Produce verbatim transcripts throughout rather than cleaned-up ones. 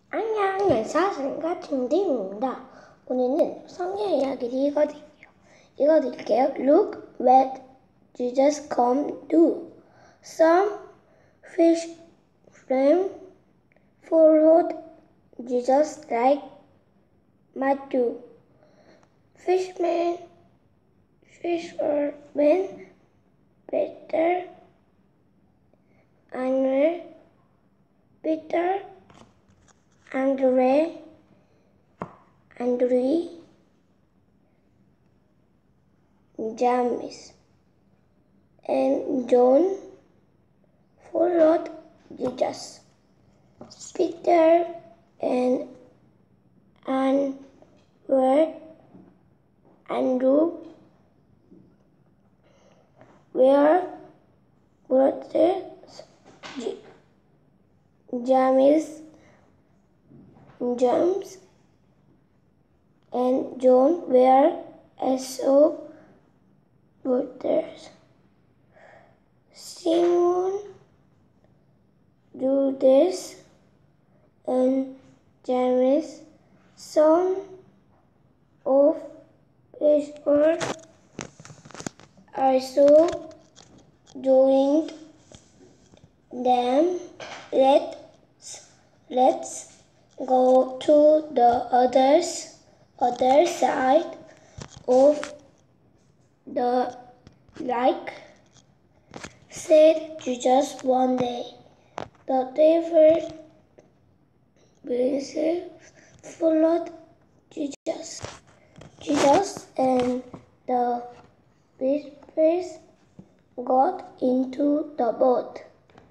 안녕, 열사슴과 딩딩입니다. 오늘은 성경 이야기를 읽어드릴게요. 읽어드릴게요. Look what Jesus come do. Some fish swam followed Jesus like Matthew. Fishermen, fishermen, Peter, Andrew, Peter, Andre, Andre, James, and John followed Jesus. Peter and Andrew, Andrew were brothers. James, James and John were also brothers. Simon, Judas, and James, son of Peter, also joined them. Let's, let's go to the others, other side of the lake, said Jesus one day. The devil followed Jesus. Jesus and the disciples got into the boat.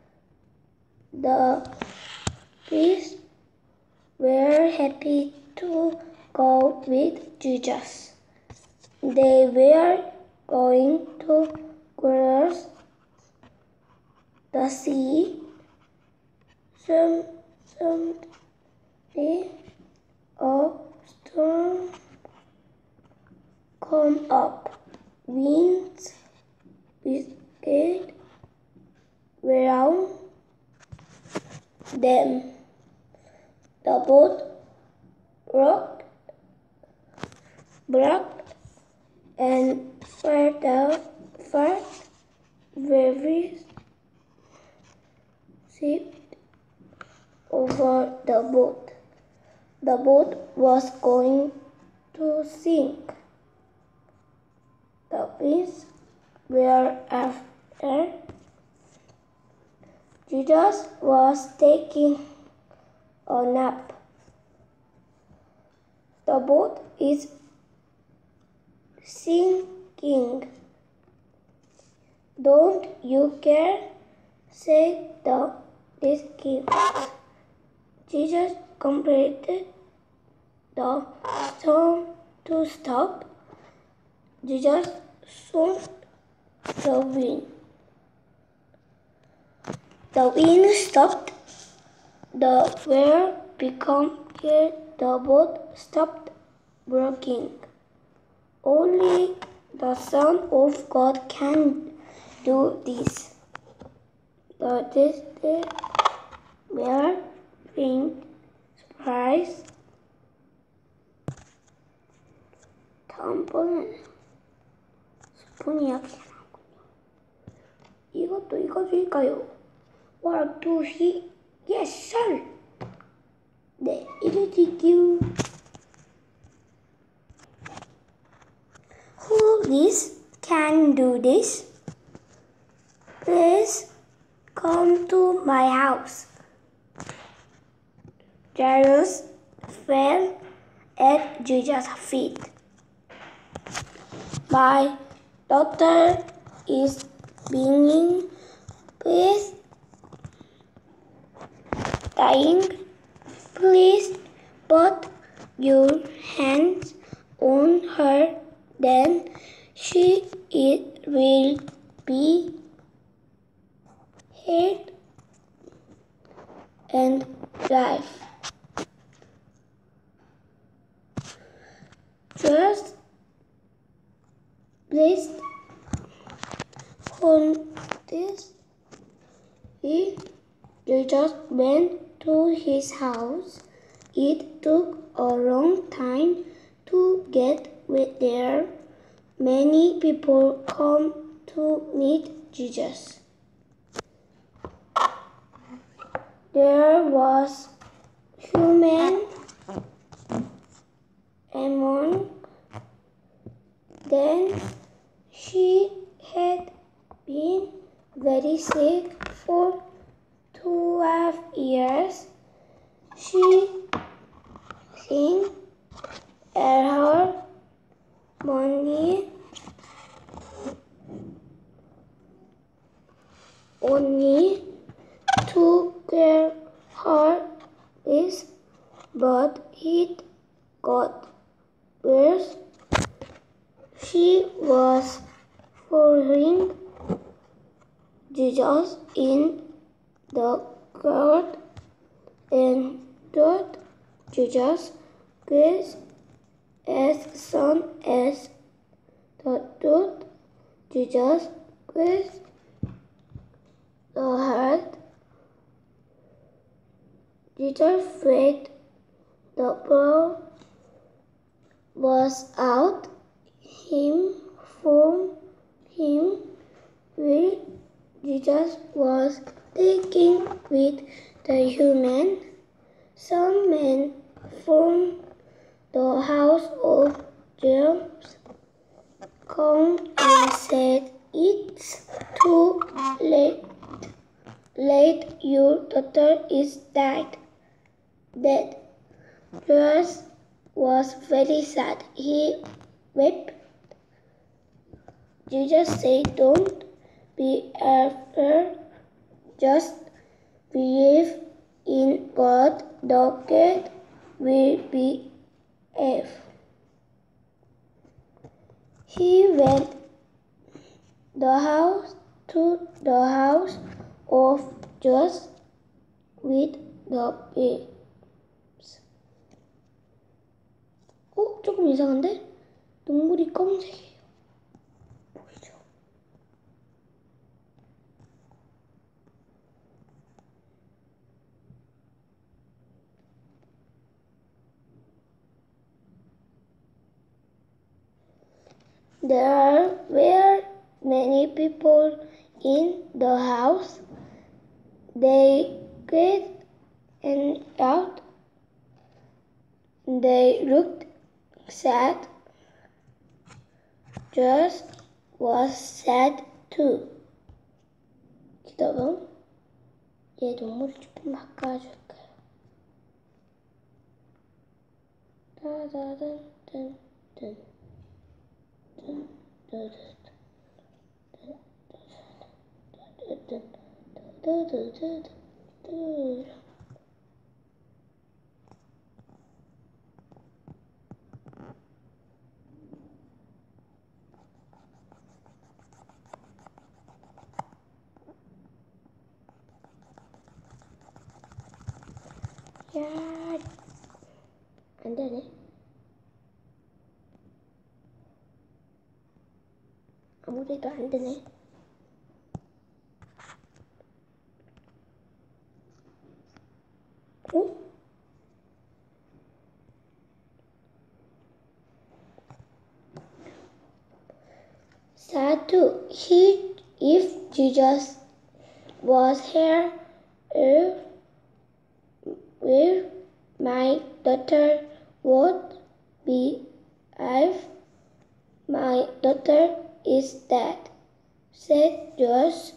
The priests were happy to go with Jesus. They were going to cross the sea. Some, suddenly a storm came up. Winds whisked around them. The boat rocked, broke, and further far very shipped over the boat. The boat was going to sink. The priests were after. Jesus was taking a nap. The boat is sinking. Don't you care? Said the disciples. Jesus commanded the storm to stop. Jesus soothed the wind. The wind stopped. The waves became clear. The boat stopped rocking. Only the Son of God can do this. The disciples were being surprised. 다음번에는 스푼 이야기가 나오군요. 이것도 읽어줄까요? one, two, three. Yes, sir. 네, 읽어줄게요. Who this can do this? Please come to my house. Jairus fell at Jesus' feet. My daughter is being please dying. Please put your hands on her, then she it will be healed and life. Just placed on this, he Jesus went to his house. it took a long time to get there. Many people come to meet Jesus. There was human among them. She had been very sick for twelve years. She sang her money only to cure her is, but it got worse. She was following Jesus in the crowd and thought Jesus was as soon as the thought Jesus was the heart. Jesus freed the poor was out him from him where Jesus was taking with the human. Some men from the house of James come and said, "It's too late. Late, your daughter is dead." Dead. Jesus was very sad. He wept. Jesus said, "Don't be afraid. Just believe in God. The gate will be safe." He went the house to the house of Jesus with the pigs. 어? 조금 이상한데? 눈물이 검은색이에요. 보이죠? There were many people in the house. They cried and out. They looked sad. Jesus was sad too. 기다려. 얘 눈물을 조금 바꿔줄까요? 따다단단단. 야, 안 되네. 아무래도 안 되네. 어? Sad too. He, if Jesus was here, if, if my daughter would be alive, my daughter is dead, said Jesus.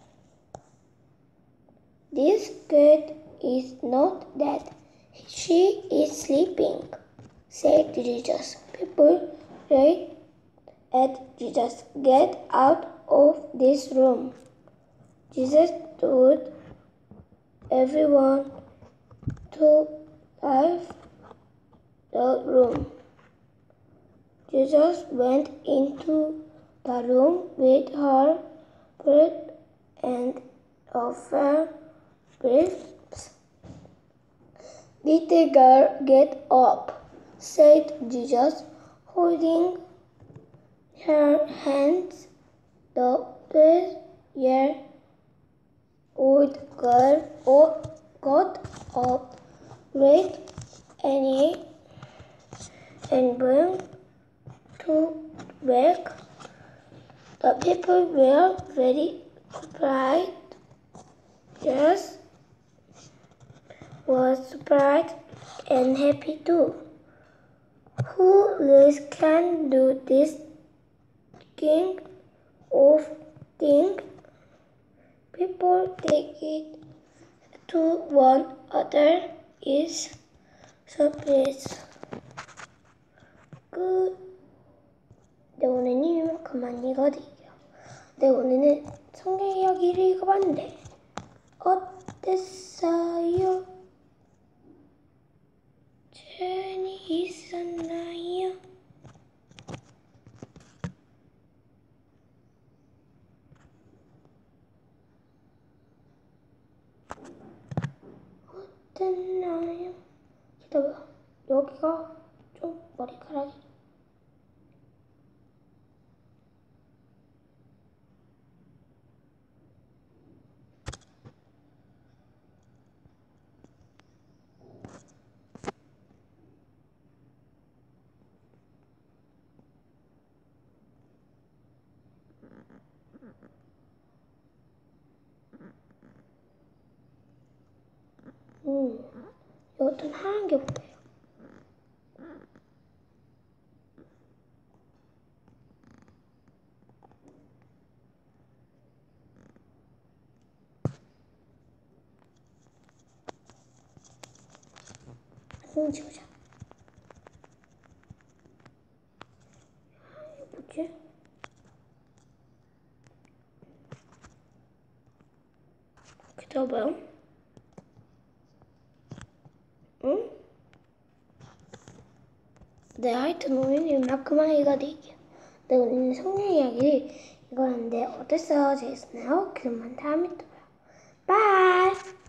This girl is not dead. She is sleeping, said Jesus. People looked at Jesus. Get out of this room. Jesus told everyone to leave the room. Jesus went into the room with her bread and offered gifts. Little girl, get up, said Jesus, holding her hands. The twelve-year-old girl got up, great any and bring to work. The people were very surprised. Yes, was surprised and happy too. Who else can do this kind of thing? People take it to one another is surprise. 끝. 네, 오늘은 그만 읽어드릴게요. 네, 오늘은 성경 이야기를 읽어봤는데 어땠어요? 재미있었나요? 어땠나요? 기다려. 여기가 좀 머리카락이 음, 여튼 하얀 게 보여요. 손 치우자. 이게 뭐지? 기다려봐요. 응? 네, 하여튼 오늘은 이만큼만 읽어드릴게요. 네, 오늘은 성경 이야기를 읽었는데 어땠어요? 재밌었나요? 그러면 다음에 또 봐요. 바이!